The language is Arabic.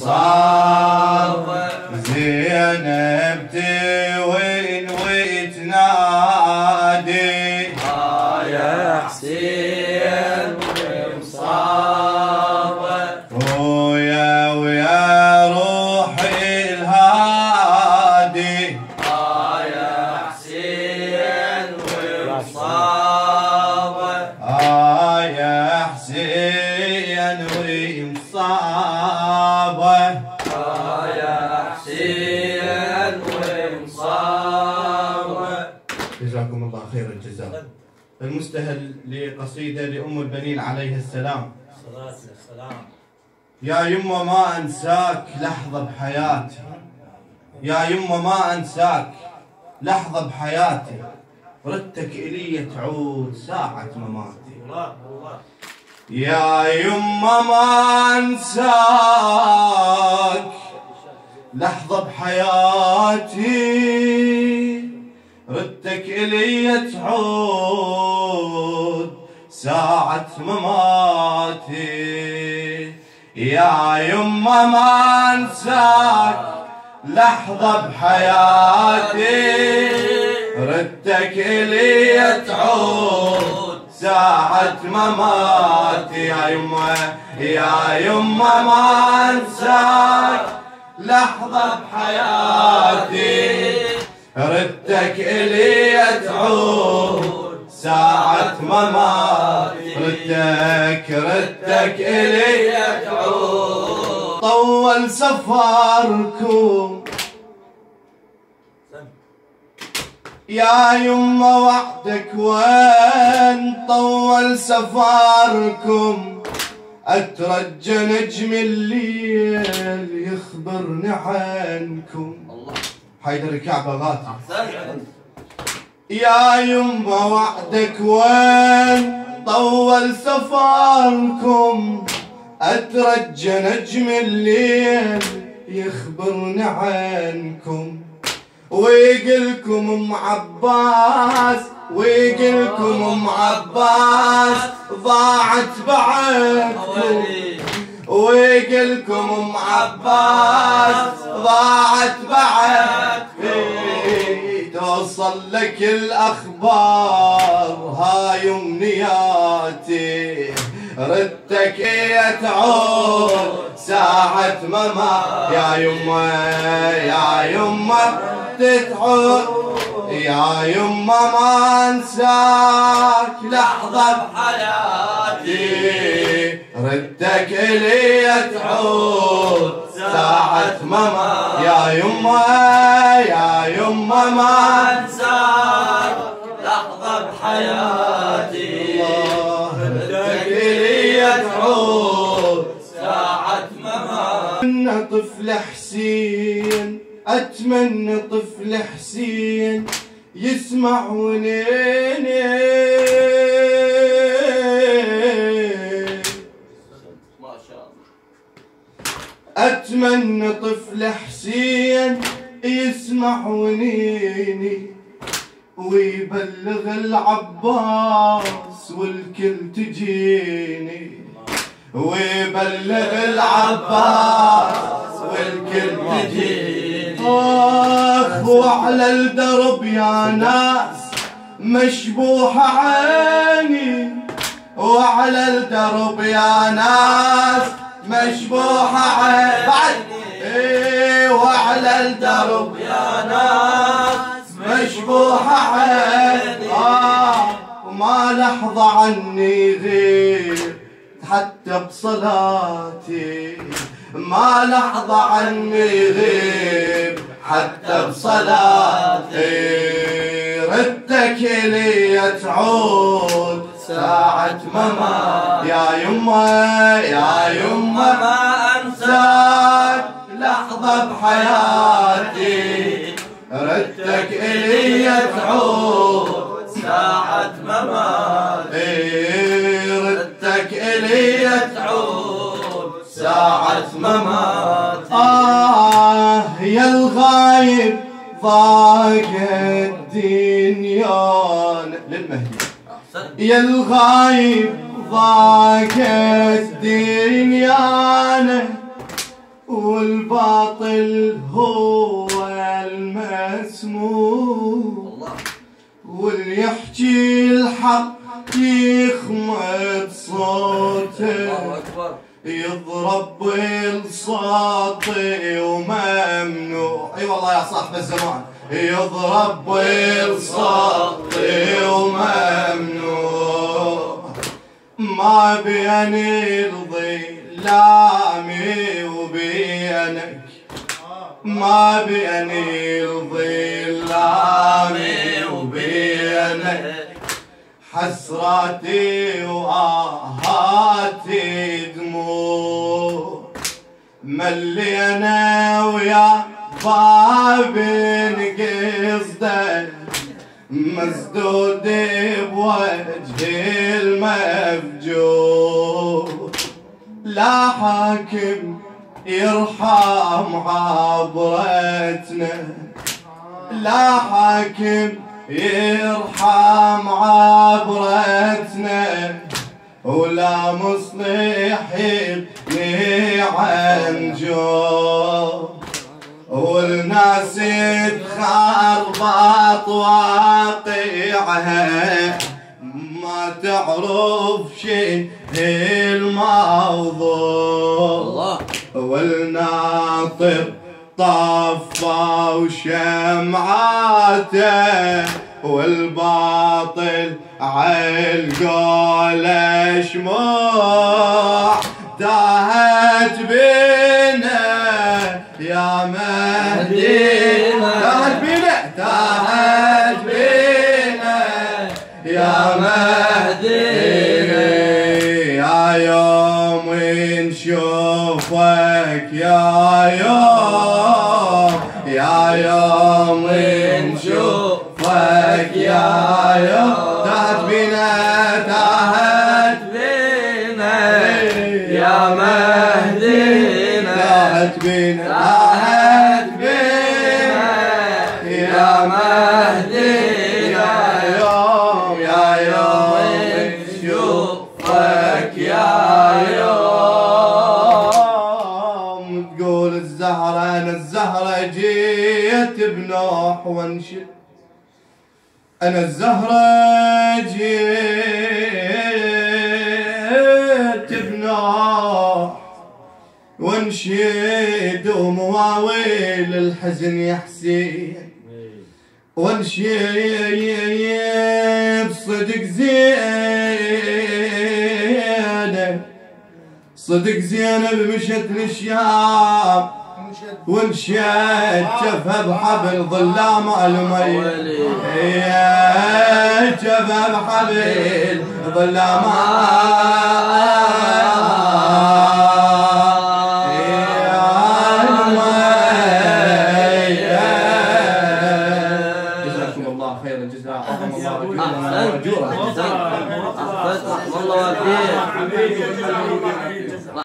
صابه زينب توين وتنادي يا حسين ومصابه ويا روحي الهادي يا حسين ومصابه يا حسين ومصابه يا حسين ومصابه. جزاكم الله خير الجزاء. المستهل لقصيدة لأم البنين عليها السلام. صلاة السلام. يا يمه ما أنساك لحظة بحياتي، يا يمه ما أنساك لحظة بحياتي، ردتك إلي تعود ساعة مماتي. الله الله. يا يمه ما أنساك لحظة بحياتي، ردتك إلي تعود ساعة مماتي. يا يمه ما أنساك لحظة بحياتي، ردتك إلي تعود ساعة مماتي. يا يمه ما أنساك لحظة بحياتي، ردتك إلي تعود ساعة مماتي. ردتك إلي تعود. طول سفركم يا يمه وحدك وين، طول سفركم أترجى نجم الليل يخبرني عنكم. حيدر الكعبة غاتي. يا يمه وحدك وين، طول سفركم أترجى نجم الليل يخبرني عنكم. ويقلكم ام عباس، ويقلكم ام عباس ضاعت بعدكم، ويقلكم ام عباس ضاعت بعدكم. توصل لك الاخبار هاي امنياتي، ردتك تعود ساعة مما. يا يمه تتعود، يا يمه ما انساك لحظة بحياتي، ردتك إلي تعود ساعة مما. يا يمه ما انساك لحظة بحياتي، ردتك إلي تعود ساعة مماتي. أتمنى طفل حسين، أتمنى طفل حسين يسمع ونيني، ما شاء الله. أتمنى طفل حسين يسمع ونيني، ويبلغ العباس والكل تجيني، ويبلغ العباس والكل تجيني. وعلى الدرب يا ناس مشبوحة عيني، وعلى الدرب يا ناس مشبوحة عيني بعد. وعلى الدرب يا ناس مشبوحة عيني، وما لحظة عني غير حتى بصلاتي، ما لحظة عني غيب حتى بصلاتي، ردتك إلي تعود ساعة مما. يا يمه ما انساك انساك لحظة بحياتي، ردتك إلي تعود ساعة مماتي، ردتك إلي تعود ساعة مماتي. يا الغايب ضاق الدنيا للمهدي، يا الغايب ضاق الدنيا والباطل هو المسموع، واللي يحكي الحق يخمد صوته، يضرب بالصوتي وممنوع. اي والله يا صاحب الزمان، يضرب بالصوتي وممنوع. ما بين الظلام وبينك، ما بين الظلام وبينك، حسراتي وآهاتي دموع. ملينا ويا باب قصده، مسدود بوجه المفجوع. لا حاكم يرحم عبرتنا، لا حاكم يرحم عبرتنا، ولا مصلح يبني عن جو. والناس تخربط واقعها، ما تعرف شيء الموضوع. والناطر طفى وشمعاته، والباطل عالقول شموع. تاهت بينا يا مهدينا، تاهت بينا، تاهت بينا يا مهدينا. يا يوم نشوفك، يا يوم، يا يوم نشوفك، يا يوم. تاهت بينا، تاهت بينا يا مهدينا، تاهت بينا، تاهت بينا يا مهدينا. يا يوم، يا يوم نشوفك، يا يوم. تقول الزهرة، أنا الزهرة جيت بنوح وانشد، أنا الزهرة جيت بنوح وانشد، ومواويل الحزن يا حسين، وانشد صدق زينب، صدق زينب مشت للشام، وانشد جفها بحبل ظلام المي، جفها بحبل ظلام المي. جزاكم الله خير الجزاء، عظم الله اجوركم. والله